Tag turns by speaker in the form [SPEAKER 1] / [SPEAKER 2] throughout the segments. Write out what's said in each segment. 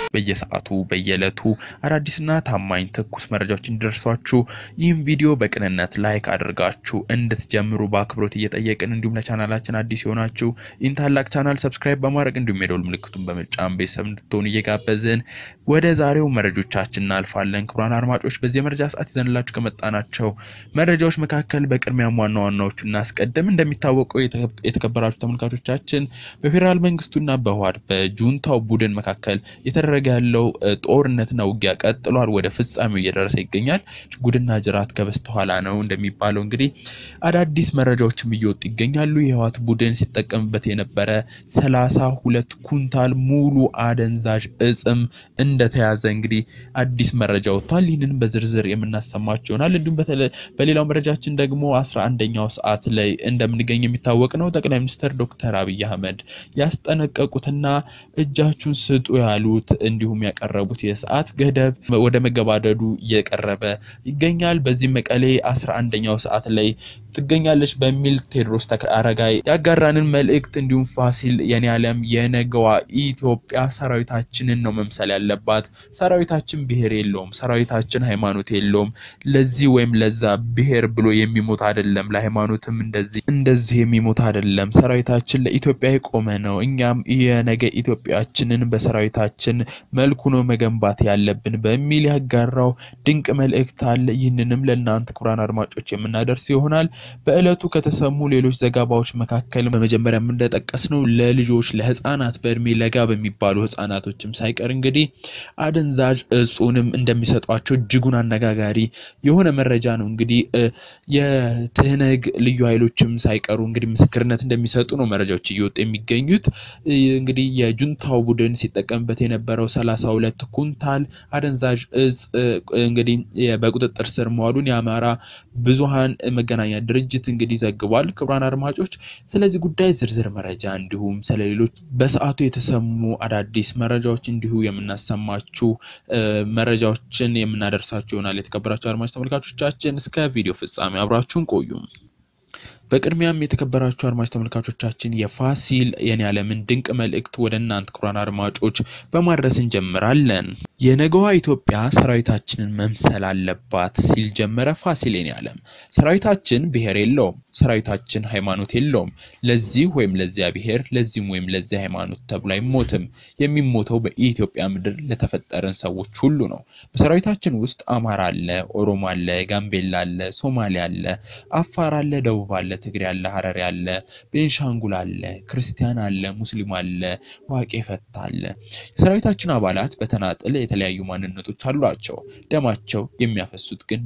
[SPEAKER 1] በየሰዓቱ በየለቱ አዳዲስና ታማኝ ትኩስ መረጃዎች እንዲደርሷችሁ ይህን ቪዲዮ በቅንነት ላይክ አድርጋችሁ እንድትጀምሩ በአክብሮት እየጠየቅን እንዲሁም ለቻናላችን አዲስ ሆናችሁ ይህን ታላቅ ቻናል ሰብስክራይብ በማድረግ እንዲሁም የደወል ምልክቱን በመጫን ቤተሰብ እንድትሆኑ እየጋበዝን ወደ ዛሬው መረጃዎቻችን እናልፋለን። ክቡራን አድማጮች በዚህ መረጃ ሰዓት ይዘንላችሁ ከመጣናቸው መረጃዎች መካከል በቅድሚያ ዋና ዋናዎቹ እናስቀድም። እንደሚታወቀው የተከበራችሁ ተመልካቾቻችን በፌደራል መንግስቱና በህወሓት በጁንታው ቡድን መካከል የተደረገ ያለው ጦርነትና ውጊያ ቀጥሏል፣ ወደ ፍጻሜው እየደረሰ ይገኛል። ጉድና ጅራት ከበስተኋላ ነው እንደሚባለው እንግዲህ አዳዲስ መረጃዎችም እየወጡ ይገኛሉ። የህወሓት ቡድን ሲጠቀምበት የነበረ 32 ኩንታል ሙሉ አደንዛዥ እጽም እንደተያዘ እንግዲህ አዲስ መረጃ ወጥቷል። ይህንን በዝርዝር የምናሰማችሁ ይሆናል። እንዲሁም በሌላው መረጃችን ደግሞ 11ኛው ሰዓት ላይ እንደምንገኝ የሚታወቅ ነው። ጠቅላይ ሚኒስትር ዶክተር አብይ አህመድ ያስጠነቀቁትና እጃችሁን ስጡ ያሉት እንዲሁም ያቀረቡት የሰዓት ገደብ ወደ መገባደዱ እየቀረበ ይገኛል። በዚህ መቀሌ 11ኛው ሰዓት ላይ ትገኛለች በሚል ቴድሮስ አረጋይ ያጋራንን መልእክት እንዲሁም ፋሲል የኔ ዓለም የነገዋ ኢትዮጵያ ሰራዊታችንን ነው መምሰል ያለባት። ሰራዊታችን ብሔር የለውም፣ ሰራዊታችን ሃይማኖት የለውም። ለዚህ ወይም ለዛ ብሔር ብሎ የሚሞት አይደለም፣ ለሃይማኖትም እንደዚህ የሚሞት አይደለም። ሰራዊታችን ለኢትዮጵያ የቆመ ነው። እኛም የነገ ኢትዮጵያችንን በሰራዊታችን መልኩ ነው መገንባት ያለብን በሚል ያጋራው ድንቅ መልእክት አለ። ይህንንም ለእናንተ ክቡራን አድማጮች የምናደርስ ይሆናል። በእለቱ ከተሰሙ ሌሎች ዘገባዎች መካከል በመጀመሪያ እንደጠቀስነው ለልጆች ለህፃናት በእድሜ ለጋ በሚባሉ ህፃናቶችም ሳይቀር እንግዲህ አደንዛዥ እጹንም እንደሚሰጧቸው እጅጉን አነጋጋሪ የሆነ መረጃ ነው። እንግዲህ የትህነግ ልዩ ኃይሎችም ሳይቀሩ እንግዲህ ምስክርነት እንደሚሰጡ ነው መረጃዎች እየወጡ የሚገኙት። እንግዲህ የጁንታው ቡድን ሲጠቀምበት የነበረው 32 ኩንታል አደንዛዥ እጽ እንግዲህ በቁጥጥር ስር መዋሉን የአማራ ብዙሃን መገናኛ ድርጅት እንግዲህ ዘግቧል። ክቡራን አድማጮች ስለዚህ ጉዳይ ዝርዝር መረጃ እንዲሁም ስለሌሎች በሰዓቱ የተሰሙ አዳዲስ መረጃዎች እንዲሁ የምናሰማችሁ መረጃዎችን የምናደርሳችሁ ይሆናል። የተከበራችሁ አድማጭ ተመልካቾቻችን እስከ ቪዲዮ ፍጻሜ አብራችሁን ቆዩ። በቅድሚያም የተከበራችሁ አድማጭ ተመልካቾቻችን የፋሲል የኔ ዓለምን ድንቅ መልእክት ወደ እናንተ ክቡራን አድማጮች በማድረስ እንጀምራለን። የነገዋ ኢትዮጵያ ሰራዊታችንን መምሰል አለባት ሲል ጀመረ ፋሲል የኔ ዓለም። ሰራዊታችን ብሔር የለውም፣ ሰራዊታችን ሃይማኖት የለውም። ለዚህ ወይም ለዚያ ብሔር ለዚህም ወይም ለዚያ ሃይማኖት ተብሎ አይሞትም። የሚሞተው በኢትዮጵያ ምድር ለተፈጠረን ሰዎች ሁሉ ነው። በሰራዊታችን ውስጥ አማራ አለ፣ ኦሮሞ አለ፣ ጋምቤላ አለ፣ ሶማሌ አለ፣ አፋር አለ፣ ደቡብ አለ፣ ትግሬ አለ፣ ሐረሪ አለ፣ ቤንሻንጉል አለ፣ ክርስቲያን አለ፣ ሙስሊም አለ፣ ዋቄ ፈታ አለ። የሰራዊታችን አባላት በተናጠል የተለያዩ ማንነቶች አሏቸው። ደማቸው የሚያፈሱት ግን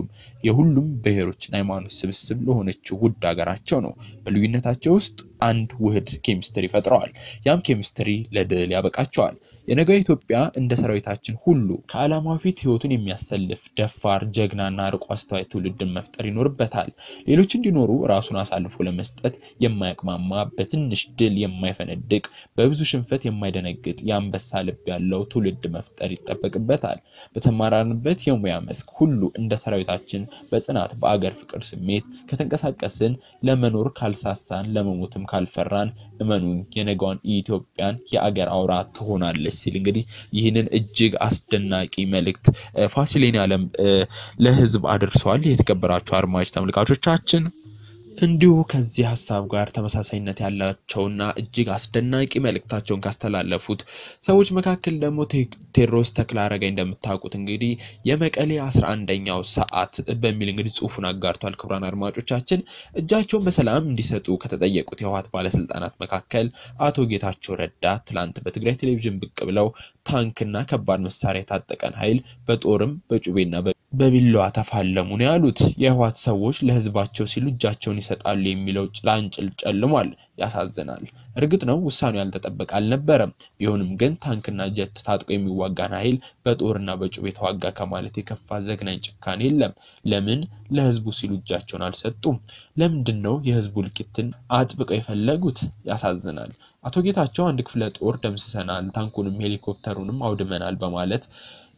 [SPEAKER 1] የሁሉም ብሔሮችና ሃይማኖት ስብስብ ለሆነችው ውድ ሀገራቸው ነው። በልዩነታቸው ውስጥ አንድ ውህድ ኬሚስትሪ ፈጥረዋል። ያም ኬሚስትሪ ለድል ያበቃቸዋል። የነገ ኢትዮጵያ እንደ ሰራዊታችን ሁሉ ከዓላማው ፊት ህይወቱን የሚያሰልፍ ደፋር ጀግናና አርቆ አስተዋይ ትውልድን መፍጠር ይኖርበታል። ሌሎች እንዲኖሩ ራሱን አሳልፎ ለመስጠት የማያቅማማ በትንሽ ድል የማይፈነድቅ በብዙ ሽንፈት የማይደነግጥ የአንበሳ ልብ ያለው ትውልድ መፍጠር ይጠበቅበታል። በተማራንበት የሙያ መስክ ሁሉ እንደ ሰራዊታችን በጽናት በአገር ፍቅር ስሜት ከተንቀሳቀስን ለመኖር ካልሳሳን ለመሞትም ካልፈራን እመኑን የነገዋን ኢትዮጵያን የአገር አውራ ትሆናለች ሲል እንግዲህ ይህንን እጅግ አስደናቂ መልእክት ፋሲል የኔ ዓለም ለህዝብ አድርሷል። የተከበራችሁ አድማጭ ተመልካቾቻችን እንዲሁ ከዚህ ሐሳብ ጋር ተመሳሳይነት ያላቸውና እጅግ አስደናቂ መልእክታቸውን ካስተላለፉት ሰዎች መካከል ደግሞ ቴድሮስ አረጋይ እንደምታውቁት እንግዲህ የመቀሌ 11ኛው ሰዓት በሚል እንግዲህ ጽሁፉን አጋርቷል። ክቡራን አድማጮቻችን እጃቸውን በሰላም እንዲሰጡ ከተጠየቁት የህወሓት ባለስልጣናት መካከል አቶ ጌታቸው ረዳ ትላንት በትግራይ ቴሌቪዥን ብቅ ብለው ታንክና ከባድ መሳሪያ የታጠቀን ኃይል በጦርም በጩቤና በቢላዋ ተፋለሙ ነው ያሉት። የህወሓት ሰዎች ለህዝባቸው ሲሉ እጃቸውን ይሰጣሉ የሚለው ጭላንጭል ጨልሟል። ያሳዝናል። እርግጥ ነው ውሳኔው ያልተጠበቀ አልነበረም። ቢሆንም ግን ታንክና ጀት ታጥቆ የሚዋጋን ኃይል በጦርና በጩቤ ተዋጋ ከማለት የከፋ ዘግናኝ ጭካኔ የለም። ለምን ለህዝቡ ሲሉ እጃቸውን አልሰጡም? ለምንድነው የህዝቡ ልቂትን አጥብቀው የፈለጉት? ያሳዝናል። አቶ ጌታቸው አንድ ክፍለ ጦር ደምስሰናል፣ ታንኩንም ሄሊኮፕተሩንም አውድመናል በማለት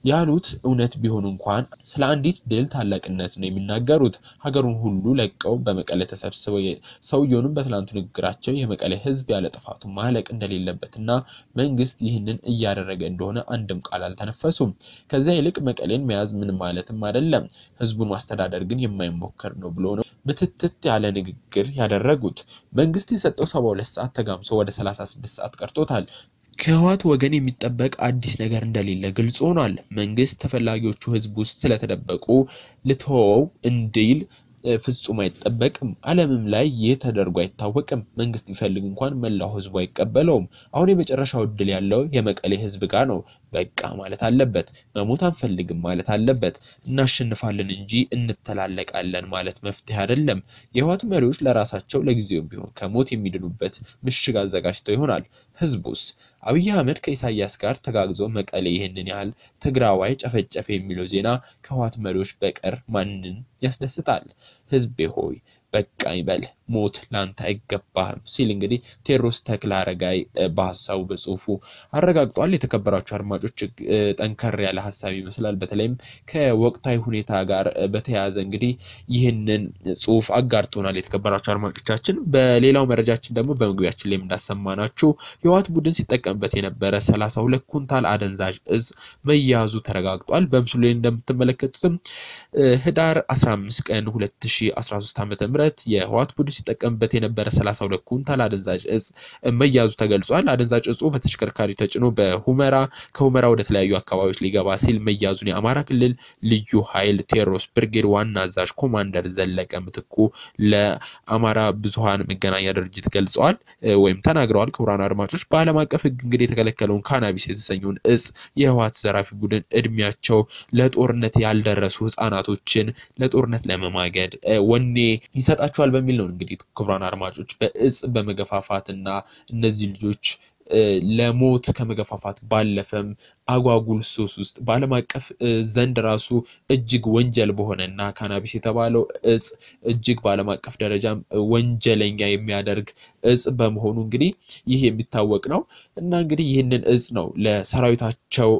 [SPEAKER 1] ያሉት እውነት ቢሆን እንኳን ስለ አንዲት ድል ታላቅነት ነው የሚናገሩት ሀገሩን ሁሉ ለቀው በመቀሌ ተሰብስበው ሰውየውንም በትላንቱ ንግግራቸው የመቀሌ ህዝብ ያለ ጥፋቱ ማለቅ እንደሌለበትና መንግስት ይህንን እያደረገ እንደሆነ አንድም ቃል አልተነፈሱም ከዛ ይልቅ መቀሌን መያዝ ምን ማለትም አይደለም ህዝቡን ማስተዳደር ግን የማይሞከር ነው ብሎ ነው ምትትት ያለ ንግግር ያደረጉት መንግስት የሰጠው 72 ሰዓት ተጋምሶ ወደ 36 ሰዓት ቀርቶታል ከህዋት ወገን የሚጠበቅ አዲስ ነገር እንደሌለ ግልጽ ሆኗል መንግስት ተፈላጊዎቹ ህዝብ ውስጥ ስለተደበቁ ልተወው እንዲል ፍጹም አይተጠበቅም ዓለምም ላይ የተደርጎ አይታወቅም መንግስት ይፈልግ እንኳን መላው ህዝቡ አይቀበለውም አሁን የመጨረሻው ድል ያለው የመቀሌ ህዝብ ጋር ነው በቃ ማለት አለበት መሞት አንፈልግም ማለት አለበት እናሸንፋለን እንጂ እንተላለቃለን ማለት መፍትሄ አይደለም የህዋት መሪዎች ለራሳቸው ለጊዜው ቢሆን ከሞት የሚድኑበት ምሽግ አዘጋጅተው ይሆናል ህዝቡስ አብይ አህመድ ከኢሳያስ ጋር ተጋግዞ መቀሌ ይሄንን ያህል ትግራዋይ ጨፈጨፈ የሚለው ዜና ከህዋት መሪዎች በቀር ማንንም ያስደስታል ህዝቤ ሆይ በቃ ይበል ሞት ላንተ አይገባህም ሲል እንግዲህ ቴዎድሮስ ተክለአረጋይ በሐሳቡ በጽሁፉ አረጋግጧል የተከበራችሁ አድማጮች ጠንከር ያለ ሐሳብ ይመስላል በተለይም ከወቅታዊ ሁኔታ ጋር በተያያዘ እንግዲህ ይህንን ጽሁፍ አጋርቶናል የተከበራችሁ አድማጮቻችን በሌላው መረጃችን ደግሞ በመግቢያችን ላይ እንዳሰማናችሁ የህዋት ቡድን ሲጠቀምበት የነበረ 32 ኩንታል አደንዛዥ እጽ መያዙ ተረጋግጧል በምስሉ ላይ እንደምትመለከቱትም ህዳር 15 ቀን 2013 ዓ.ም የህዋት ቡድን ሲጠቀምበት የነበረ 32 ኩንታል አደንዛዥ እጽ መያዙ ተገልጿል አደንዛዥ እጹ በተሽከርካሪ ተጭኖ ከሁመራ ወደ ተለያዩ አካባቢዎች ሊገባ ሲል መያዙን የአማራ ክልል ልዩ ኃይል ቴዎድሮስ ብርጌድ ዋና አዛዥ ኮማንደር ዘለቀ ምትኩ ለአማራ ብዙሃን መገናኛ ድርጅት ገልጸዋል ወይም ተናግረዋል ክቡራን አድማጮች በዓለም አቀፍ ህግ እንግዲህ የተከለከለውን ካናቢስ የተሰኘውን እጽ የህዋት ዘራፊ ቡድን እድሜያቸው ለጦርነት ያልደረሱ ህፃናቶችን ለጦርነት ለመማገድ ወኔ ይሰጣቸዋል በሚል ነው እንግዲህ ክቡራን አድማጮች በእጽ በመገፋፋትና እነዚህ ልጆች ለሞት ከመገፋፋት ባለፈም አጓጉል ሱስ ውስጥ በዓለም አቀፍ ዘንድ ራሱ እጅግ ወንጀል በሆነና ካናቢስ የተባለው እጽ እጅግ በዓለም አቀፍ ደረጃ ወንጀለኛ የሚያደርግ እጽ በመሆኑ እንግዲህ ይህ የሚታወቅ ነው እና እንግዲህ ይህንን እጽ ነው ለሰራዊታቸው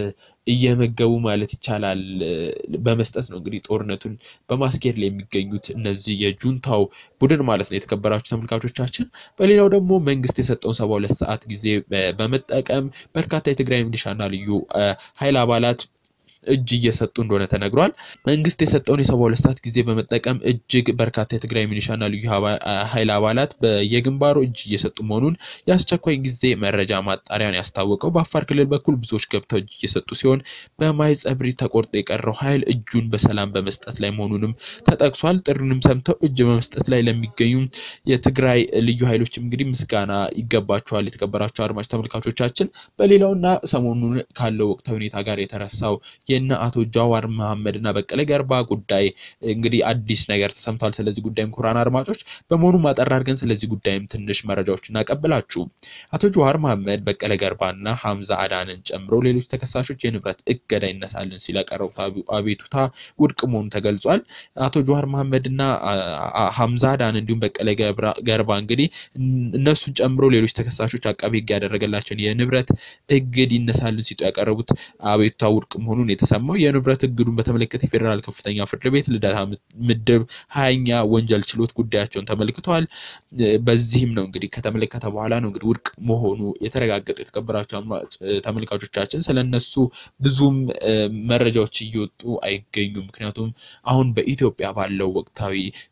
[SPEAKER 1] እየመገቡ ማለት ይቻላል በመስጠት ነው እንግዲህ ጦርነቱን በማስኬድ ላይ የሚገኙት እነዚህ የጁንታው ቡድን ማለት ነው የተከበራችሁ ተመልካቾቻችን በሌላው ደግሞ መንግስት የሰጠውን 72 ሰዓት ጊዜ በመጠቀም በርካታ የትግራይ ሚሊሻና ልዩ ኃይል አባላት እጅ እየሰጡ እንደሆነ ተነግሯል መንግስት የሰጠውን የ72 ሰዓት ጊዜ በመጠቀም እጅግ በርካታ የትግራይ ሚሊሻና ልዩ ኃይል አባላት በየግንባሩ እጅ እየሰጡ መሆኑን ያስቸኳይ ጊዜ መረጃ ማጣሪያን ያስታወቀው በአፋር ክልል በኩል ብዙዎች ገብተው እጅ እየሰጡ ሲሆን በማይጸብሪ ተቆርጦ የቀረው ኃይል እጁን በሰላም በመስጠት ላይ መሆኑንም ተጠቅሷል ጥሩንም ሰምተው እጅ በመስጠት ላይ ለሚገኙ የትግራይ ልዩ ኃይሎችም እንግዲህ ምስጋና ይገባቸዋል የተከበራችሁ አድማጭ ተመልካቾቻችን በሌላውና ሰሞኑን ካለው ወቅታዊ ሁኔታ ጋር የተረሳው የነ አቶ ጃዋር መሐመድና በቀለ ገርባ ጉዳይ እንግዲህ አዲስ ነገር ተሰምቷል ስለዚህ ጉዳይም ኩራን አድማጮች በመሆኑ ማጠር አድርገን ስለዚህ ጉዳይም ትንሽ መረጃዎችን እናቀብላችሁ አቶ ጃዋር መሐመድ በቀለ ገርባና ሐምዛ አዳንን ጨምሮ ሌሎች ተከሳሾች የንብረት እገዳ ይነሳልን ሲል ያቀረቡት አቤቱታ ውድቅ መሆኑ ተገልጿል አቶ ጃዋር መሐመድና ሐምዛ አዳን እንዲሁም በቀለ ገርባ እንግዲህ እነሱን ጨምሮ ሌሎች ተከሳሾች አቃቤ ህግ ያደረገላቸውን የንብረት እግድ ይነሳልን ሲጡ ያቀረቡት አቤቱታ ውድቅ መሆኑን የተሰማው የንብረት እግዱን በተመለከተ የፌደራል ከፍተኛ ፍርድ ቤት ልደታ ምድብ 20ኛ ወንጀል ችሎት ጉዳያቸውን ተመልክቷል በዚህም ነው እንግዲህ ከተመለከተ በኋላ ነው እንግዲህ ውድቅ መሆኑ የተረጋገጠው የተከበራችሁ ተመልካቾቻችን ስለነሱ ብዙም መረጃዎች እየወጡ አይገኙም ምክንያቱም አሁን በኢትዮጵያ ባለው ወቅታዊ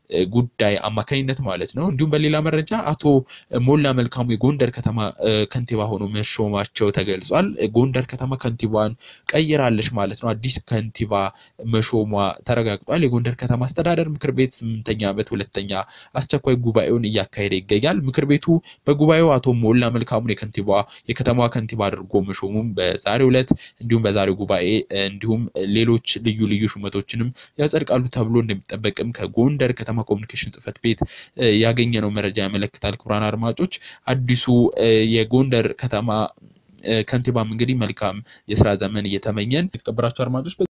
[SPEAKER 1] ጉዳይ አማካኝነት ማለት ነው እንዲሁም በሌላ መረጃ አቶ ሞላ መልካሙ የጎንደር ከተማ ከንቲባ ሆኖ መሾማቸው ተገልጿል ጎንደር ከተማ ከንቲባን ቀይራለች ማለት ነው አዲስ ከንቲባ መሾሟ ተረጋግጧል የጎንደር ከተማ አስተዳደር ምክር ቤት 8ኛ ዓመት ሁለተኛ አስቸኳይ ጉባኤውን እያካሄደ ይገኛል ምክር ቤቱ በጉባኤው አቶ ሞላ መልካሙን የከተማዋ ከንቲባ አድርጎ መሾሙም በዛሬው ዕለት እንዲሁም በዛሬው ጉባኤ እንዲሁም ሌሎች ልዩ ሹመቶችንም ያጸድቃሉ ተብሎ እንደሚጠበቅም ከጎንደር ከተማ ኮሙኒኬሽን ጽፈት ቤት ያገኘነው መረጃ ያመለክታል ክቡራን አድማጮች አዲሱ የጎንደር ከተማ ከንቲባም እንግዲህ መልካም የሥራ ዘመን እየተመኘን የተከበራችሁ አድማጮች